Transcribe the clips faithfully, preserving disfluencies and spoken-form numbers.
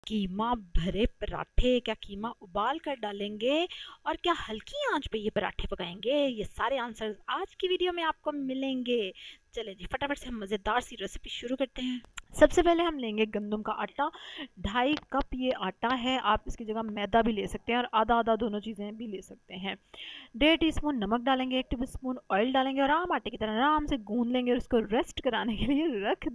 कीमा भरे पराठे। क्या कीमा उबाल कर डालेंगे और क्या हल्की आंच पे ये पराठे पकाएंगे? ये सारे आंसर आज की वीडियो में आपको मिलेंगे। चलें जी, फटाफट से हम मज़ेदार सी रेसिपी शुरू करते हैं। सबसे पहले हम लेंगे गंदम का आटा। ढाई कप ये आटा है। आप इसकी जगह मैदा भी ले सकते हैं और आधा आधा दोनों चीज़ें भी ले सकते हैं। डेढ़ टी स्पून नमक डालेंगे, एक टेबल स्पून ऑयल डालेंगे और आम आटे की तरह आराम से गूंद लेंगे और उसको रेस्ट कराने के लिए रख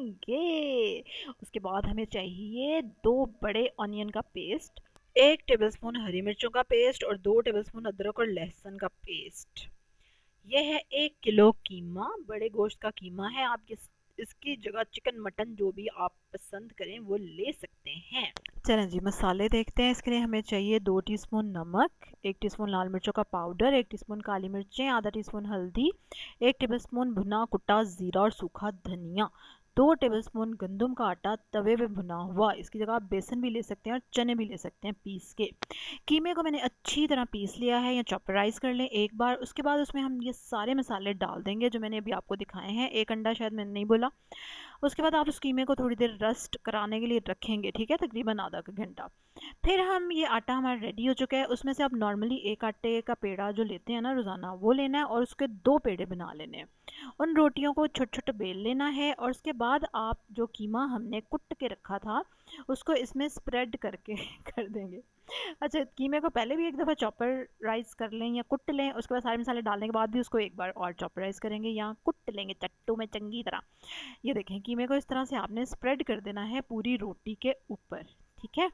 देंगे। उसके बाद हमें चाहिए दो बड़े ऑनियन का पेस्ट, एक टेबलस्पून हरी मिर्चों का पेस्ट और दो टेबलस्पून अदरक और लहसुन का पेस्ट। यह है एक किलो कीमा, बड़े गोश्त का कीमा है। आप किस इसकी जगह चिकन मटन जो भी आप पसंद करें वो ले सकते हैं। चलें जी, मसाले देखते हैं। इसके लिए हमें चाहिए दो टीस्पून नमक, एक टीस्पून लाल मिर्चों का पाउडर, एक टीस्पून काली मिर्चें, आधा टीस्पून हल्दी, एक टेबलस्पून भुना कुटा ज़ीरा और सूखा धनिया, दो टेबलस्पून गंदम का आटा तवे पे भुना हुआ। इसकी जगह आप बेसन भी ले सकते हैं और चने भी ले सकते हैं पीस के। कीमे को मैंने अच्छी तरह पीस लिया है या चॉपराइज कर लें एक बार। उसके बाद उसमें हम ये सारे मसाले डाल देंगे जो मैंने अभी आपको दिखाए हैं। एक अंडा शायद मैंने नहीं बोला। उसके बाद आप उस कीमे को थोड़ी देर रस्ट कराने के लिए रखेंगे, ठीक है, तकरीबन आधा घंटा। फिर हम ये आटा हमारा रेडी हो चुका है। उसमें से आप नॉर्मली एक आटे का पेड़ा जो लेते हैं ना रोज़ाना, वो लेना है और उसके दो पेड़े बना लेने हैं। उन रोटियों को छोटे छोटे बेल लेना है और उसके बाद आप जो कीमा हमने कुट के रखा था उसको इसमें स्प्रेड करके कर देंगे। अच्छा, कीमे को पहले भी एक दफ़ा चॉपर राइस कर लें या कुट लें। उसके बाद सारे मसाले डालने के बाद भी उसको एक बार और चॉपर राइस करेंगे या कुट लेंगे चट्टू में चंगी तरह। ये देखें, कीमे को इस तरह से आपने स्प्रेड कर देना है पूरी रोटी के ऊपर, ठीक है।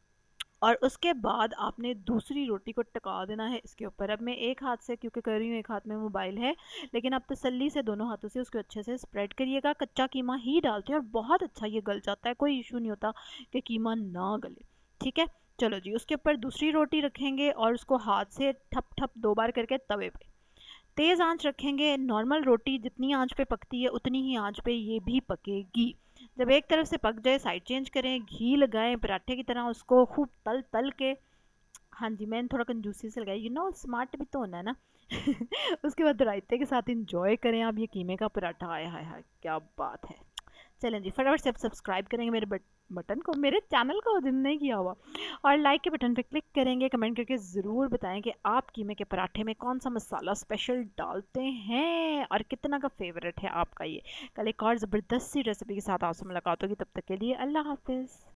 और उसके बाद आपने दूसरी रोटी को टका देना है इसके ऊपर। अब मैं एक हाथ से क्योंकि कर रही हूँ, एक हाथ में मोबाइल है, लेकिन आप तसल्ली से दोनों हाथों से उसको अच्छे से स्प्रेड करिएगा। कच्चा कीमा ही डालते हैं और बहुत अच्छा ये गल जाता है, कोई इशू नहीं होता कि कीमा ना गले, ठीक है। चलो जी, उसके ऊपर दूसरी रोटी रखेंगे और उसको हाथ से ठप ठप दो बार करके तवे पे तेज़ आंच रखेंगे। नॉर्मल रोटी जितनी आंच पे पकती है उतनी ही आंच पे ये भी पकेगी। जब एक तरफ से पक जाए साइड चेंज करें, घी लगाएं पराठे की तरह, उसको खूब तल तल के। हाँ जी, मैंने थोड़ा कंजूसी से लगाई, यू नो स्मार्ट भी तो होना है ना। उसके बाद रायते के साथ इंजॉय करें आप ये कीमे का पराठा। आया हाय हाय, क्या बात है। चलें जी, फटाफट से आप सब्सक्राइब करेंगे मेरे बट बटन को, मेरे चैनल को जिन नहीं किया हुआ, और लाइक के बटन पे क्लिक करेंगे। कमेंट करके ज़रूर बताएं कि आप कीमे के पराठे में कौन सा मसाला स्पेशल डालते हैं और कितना का फेवरेट है आपका ये। कल एक और ज़बरदस्त सी रेसिपी के साथ आपसे मुलाकात होगी, तब तक के लिए अल्लाह हाफिज़।